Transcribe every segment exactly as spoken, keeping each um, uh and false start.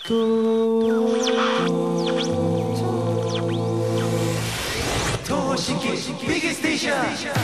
と東方神起ビギステーション。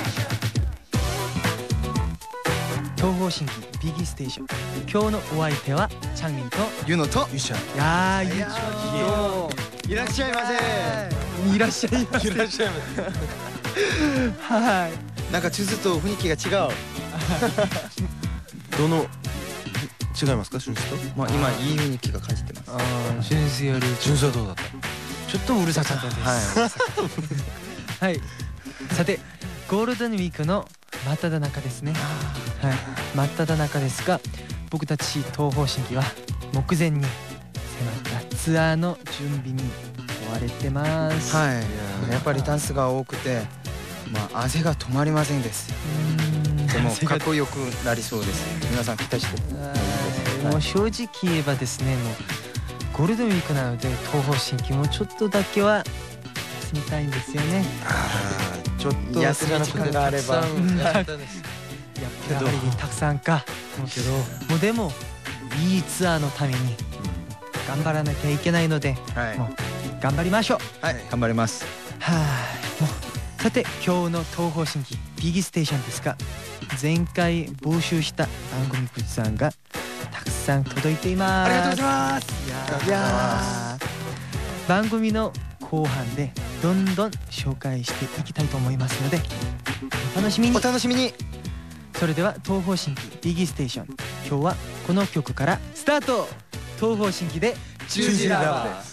東方神起ビギステーション。今日のお相手はチャンミンとユノとユシャ。いやー、ユシャいらっしゃいませ。 いらっしゃいませ。 いらっしゃいませ。はい。 なんか地図と雰囲気が違う。 どの違いますか、春節と？ まあ今いい雰囲気が感じてます。 ああ、春節より春節はどうだった？ ちょっとうるさかったです。はい。さて、ゴールデンウィークの真っ只中ですね。はい。真っ只中ですが、僕たち東方神起は目前に迫ったツアーの準備に追われてます。 はい。やっぱりダンスが多くて、まあ汗が止まりませんです。でもかっこよくなりそうです。皆さん期待して。 もう正直言えばですね、もうゴールデンウィークなので東方神起もちょっとだけは休みたいんですよね。 ちょっと休み時間があれば。 やっぱりたくさんか。けどもうでもいいツアーのために頑張らなきゃいけないので、 はい。 もう頑張りましょう。 はい、頑張ります。 はい。もうさて、今日の東方神起ビギステーションですが、前回募集した番組くじさんがたくさん届いています。 ありがとうございます。 いやー、番組の後半でどんどん紹介していきたいと思いますので、お楽しみに。 お楽しみに。 それでは東方神起ビギステーション、今日はこの曲からスタート。東方神起で十字ラバー。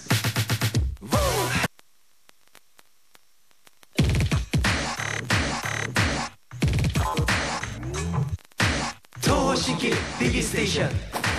東方神起ビギステーション。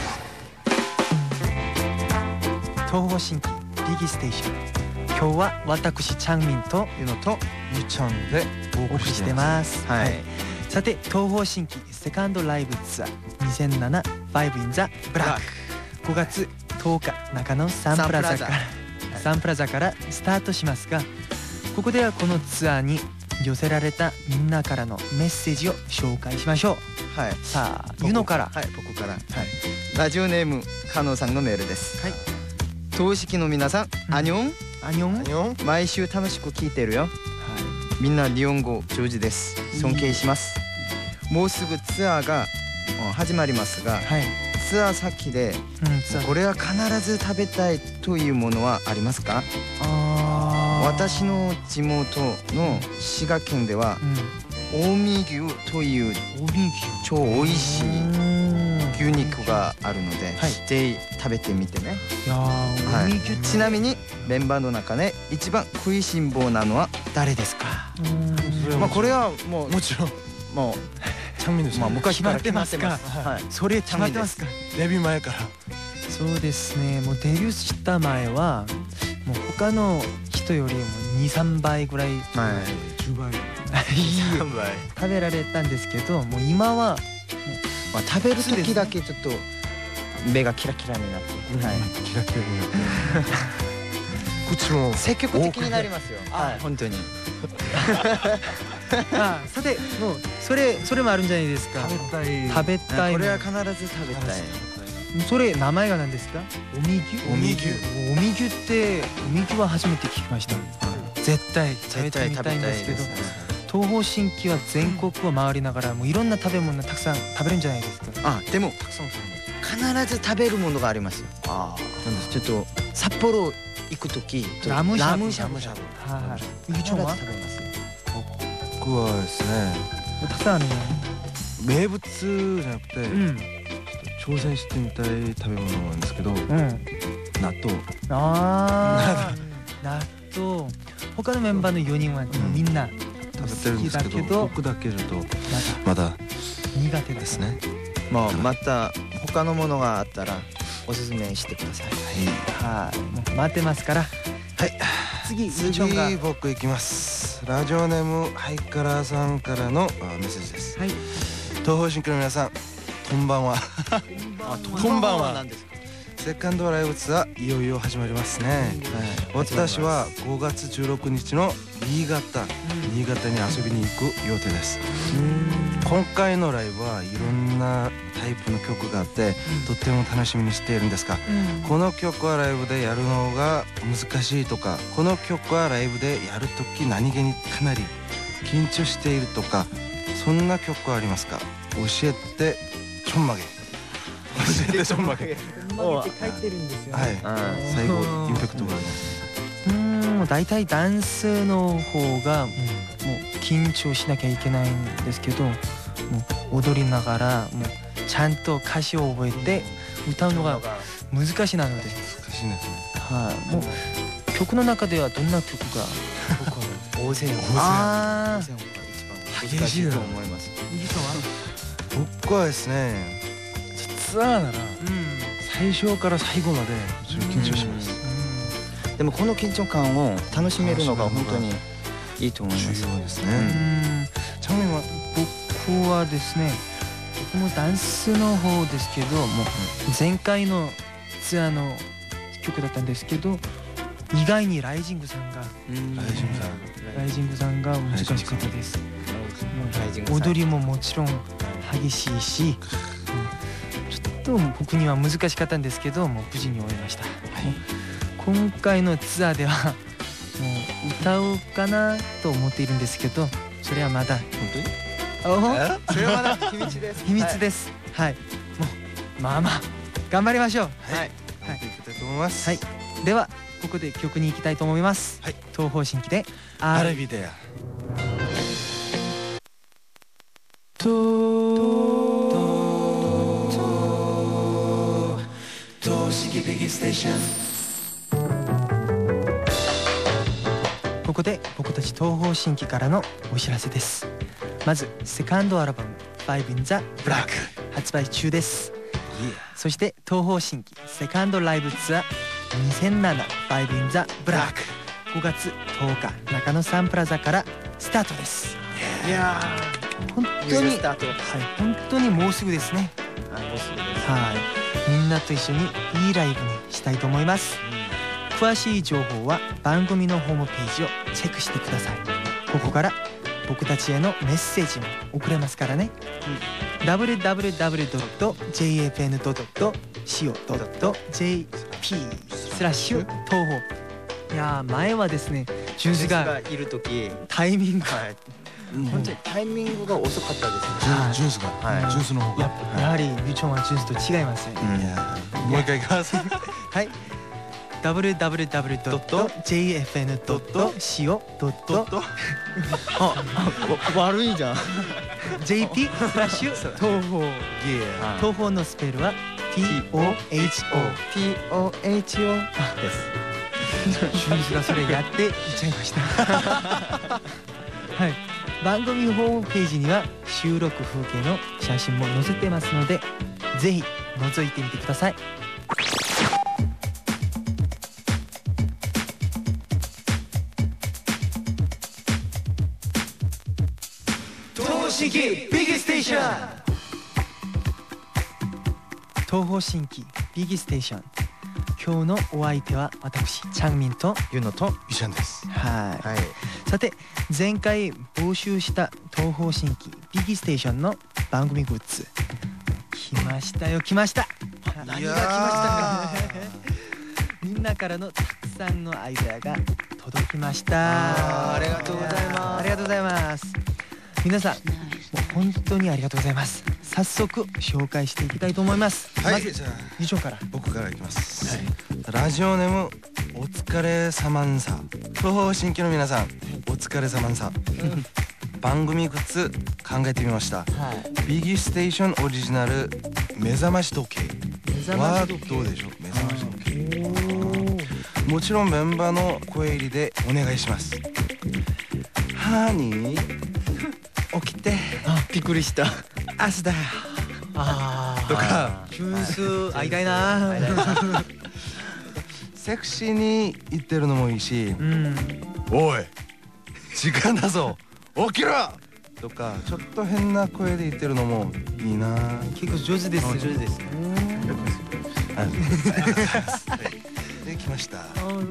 東方神起ビギステーション。今日は私チャンミンとユノとゆちゃんでお送りしてます。 はい。 さて、東方神起セカンドライブツアーにせんなな Five in the Black、 ごがつとおか中野サンプラザからサンプラザからスタートしますが、ここではこのツアーに寄せられたみんなからのメッセージを紹介しましょう。 はい。 さあ、ユノから。 はい、僕から。はい。ラジオネーム加納さんのメールです。 はい。 東式の皆さん、アニョン。 アニョン。 アニョン。 毎週楽しく聞いてるよ。みんな日本語上手です。尊敬します。もうすぐツアーが始まりますが、 はい。 ツアー先でこれは必ず食べたいというものはありますか？ あ、 私の地元の滋賀県では近江牛という超美味しい牛肉があるので、 はい、 ぜひ食べてみてね。 いやー、 はい、ちなみにメンバーの中で一番食いしん坊なのは誰ですか？まあこれはもうもちろんもうチャンミンです。 まあ昔から決まってますか？はい。それ決まってますか？ デビュー前から。 そうですね。もうデビューした前はもう他の人よりもに、さんばいぐらい、 はい、 じゅうばい食べられたんですけど、もう今はまあ食べる時だけちょっと目がキラキラになって、 はい、キラキラになって口も積極的になりますよ。はい、本当に。 あ、さて、もうそれそれもあるんじゃないですか。 食べたい。 食べたい。 これは必ず食べたい。 それ名前が何ですか？おみ牛。 おみ牛。 おみ牛っておみ牛は初めて聞きました。絶対食べてみたいんですけど、東方神起は全国を回りながらもういろんな食べ物たくさん食べるんじゃないですか。 あ、でもたくさん食べ必ず食べるものがありますよ。ああ、ちょっと札幌行く時ラムしゃぶ。 ラムしゃぶ。はい。 ゆちゃんは食べます。 僕はですね、 たくさんあるね。 名物じゃなくて、 うん、 挑戦してみたい食べ物なんですけど、 うん、 納豆。 ああ、納豆。他のメンバーのよにんはみんな食べてるんですけど、僕だけちょっとまだ苦手ですね。 まあまた他のものがあったらおすすめしてください。 はい。もう待ってますから。 はい。 次、 次僕行きます。ラジオネームハイカラーさんからのメッセージです。 はい。 東方神起の皆さん、こんばんは。こんばんは。セカンドライブツアーいよいよ始まりますね。私はごがつじゅうろくにちの新潟、新潟に遊びに行く予定です。 今回のライブはいろんなタイプの曲があってとっても楽しみにしているんですが、この曲はライブでやるのが難しいとか、この曲はライブでやるとき何気にかなり緊張しているとか、そんな曲はありますか？教えてちょんまげ。教えてちょんまげ。 ちょんまげって書いてるんですよね。 はい。最後インパクトがあります。 うーん、だいたいダンスの方がもう緊張しなきゃいけないんですけど、もう踊りながらもうちゃんと歌詞を覚えて歌うのが難しいなので。 難しいですね。 はい。もう曲の中ではどんな曲が？ 大勢。 ああ。 激しいと思います。 僕はですね、ツアーなら最初から最後まで緊張します。 でもこの緊張感を楽しめるのが本当にいいと思います。 重要ですね。 ちなみに僕はですね、僕もダンスの方ですけど、もう前回のツアーの曲だったんですけど、意外にライジングさんがライジングさんライジングさんが難しかったです。踊りももちろん激しいし、ちょっと僕には難しかったんですけど、もう無事に終えました。今回のツアーではもう歌おうかなと思っているんですけど、それはまだ本当に？ おそれはまだ秘密です。秘密です。はい。もうまあまあ頑張りましょう。 はい。はい。いきたいと思います。 はい。ではここで曲に行きたいと思います。はい。東方神起でアルビデア。 ここで僕たち東方神起からのお知らせです。まずセカンドアルバム「ファイブ in the Black」発売中です。そして東方神起セカンドライブツアーにせんなな「ファイブ in the Black」ごがつとおか中野サンプラザからスタートです。 いやー本当に、はい、本当にもうすぐですね。 もうすぐです。 はい、みんなと一緒にいいライブにしたいと思います。詳しい情報は番組のホームページをチェックしてください。ここから僕たちへのメッセージも送れますからね。ダブリューダブリューダブリュードットジェイエフエヌドットシーオードットジェイピー スラッシュ東方。いやー前はですね、ジュースがいる時タイミング本当にタイミングが遅かったですね。ジュースが、ジュースの方がやはりビュチョンはジュースと違いますね。 もう一回いきます。 はい。ダブリューダブリューダブリュードットジェイエフエヌドットシーオードット悪いじゃん。 ジェイピー スラッシュ東方。東方のスペルは ティーオーエイチオーティーオーエイチオー です。 ジュースがそれやっていっちゃいました。はい。番組ホームページには収録風景の写真も載せてますので、ぜひ覗いてみてください。東方神起ビギステーション。東方神起ビギステーション。今日のお相手は私チャンミンとユノとイシャンです。 はい、はい、さて前回募集した東方神起ビギステーションの番組グッズ来ましたよ。来ました。何が来ましたか。みんなからのたくさんのアイデアが届きました。 ありがとうございます。 ありがとうございます。皆さんもう本当にありがとうございます。早速紹介していきたいと思います。 はい、 まずじゃあ以上から僕からいきます。はい、ラジオネームお疲れ様んさ。東方神起の皆さんお疲れ様んさ。番組グッズ考えてみました。はい、ビギステーションオリジナル目覚まし時計はどうでしょう。目覚まし時計もちろんメンバーの声入りでお願いします。ハニー起きて。 あ、びっくりした。 朝だよ。 あとかジュース会いたいな。 セクシーに言ってるのもいいし、うん、おい時間だぞ起きろとかちょっと変な声で言ってるのもいいな。 結構上手です。 上手ですね。 できました。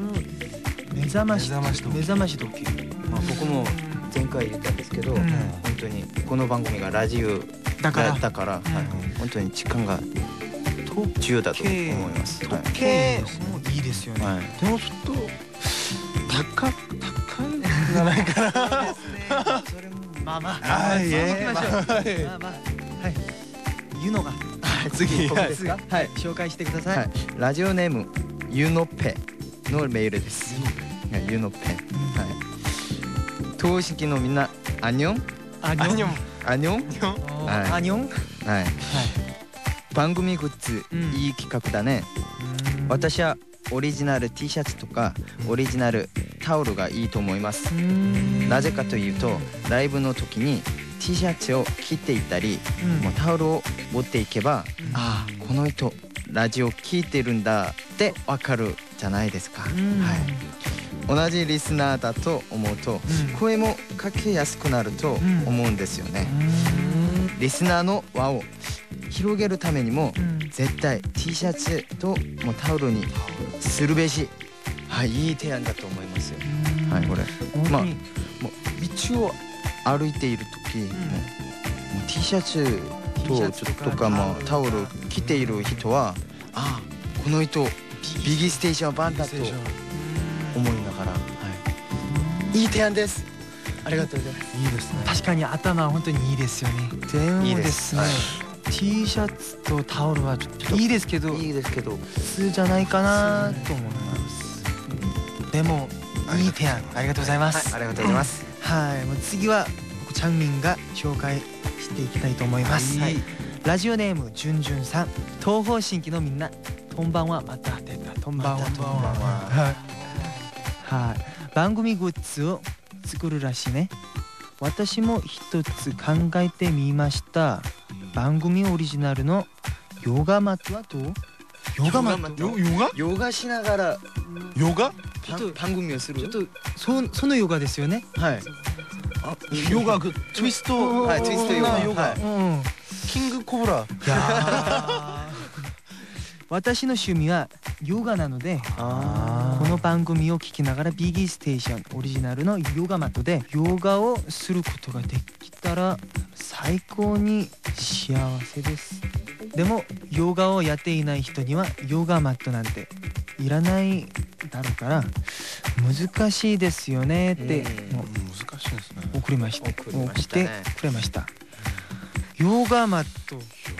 目覚まし目覚まし時計。 まあ僕も前回言ったんですけど、本当にこの番組がラジオだからだから、はい、本当に時間が重要だと思います。 時計もいいですよね。 はい、 でもちょっと高高いんじゃないかな。 それもまあまあ、 はい、 次行きましょう。 はいまあまあ、はい。ゆのが次僕ですか。はい、紹介してください。 はい、ラジオネームゆのぺのメールです。ゆのぺ。はい。東式のみんな、アニョン？ アニョン。 アニョン？ はい。アニョン？ はい。番組グッズ、いい企画だね。私はオリジナル T シャツとかオリジナルタオルがいいと思います。なぜかというと、ライブの時に T シャツを着ていたり、もうタオルを持っていけば、ああこの人ラジオ聴いてるんだってわかるじゃないですか。はい。同じリスナーだと思うと、声もかけやすくなると思うんですよね。リスナーの輪を広げるためにも、絶対 T シャツともうタオルにするべし。はい、いい提案だと思いますよ。はい、これまあもう道を歩いている時、もう T シャツととかもタオル着ている人は、ああこの人ビギステーションバンだと思いながら、はい、いい提案です。ありがとうございます。 いいですね。 確かに頭は本当にいいですよね。でもですね、T シャツとタオルはちょっといいですけど、 いいですけど普通じゃないかなと思います。でもいい提案ありがとうございます。 ありがとうございます。 はい、もう次はチャンミンが紹介していきたいと思います。ラジオネームじゅんじゅんさん、東方神起のみんな、こんばんは。また出た。こんばんは。こんばんは。はい。番組グッズを作るらしいね。私も一つ考えてみました。番組オリジナルのヨガマットはどう？ヨガマット？ ヨガ？ ヨガしながらヨガ？ 番組をする。 ちょっとそそのヨガですよね。 はい。 ヨガツイスト、 はい、ツイストヨガ。 ヨガ。キングコブラ。 私の趣味はヨガなので、この番組を聞きながらビギーステーションオリジナルのヨガマットでヨガをすることができたら最高に幸せです。でもヨガをやっていない人にはヨガマットなんていらないだろうから難しいですよねってもう難しいですね。 送りました。 送りましたね。 送ってくれました。ヨガマット。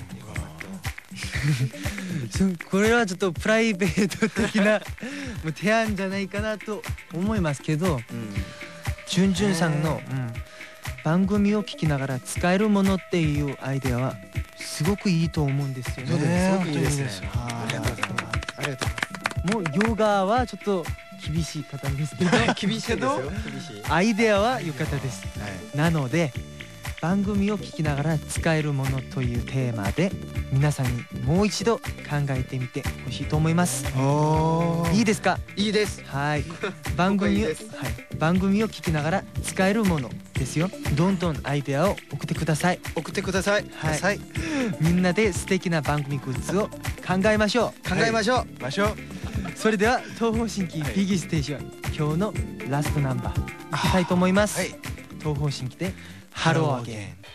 これはちょっとプライベート的なもう提案じゃないかなと思いますけど、じゅんじゅんさんの、うん、番組を聞きながら使えるものっていうアイデアはすごくいいと思うんですよね。 すごくいいですね。 ありがとうございます。ありがとうございます。もうヨガはちょっと厳しい方ですけど厳しいですよ。厳しい。 アイデアは良かったです。なので番組を聞きながら使えるものというテーマで皆さんにもう一度考えてみてほしいと思います。いいですか？ いいです。 はい。番組を、はい、番組を聞きながら使えるものですよ。どんどんアイデアを送ってください。 送ってください。 はい。みんなで素敵な番組グッズを考えましょう。 考えましょう。 ましょう。 それでは東方神起ビギーステーション今日のラストナンバーいきたいと思います。東方神起でハローアゲン。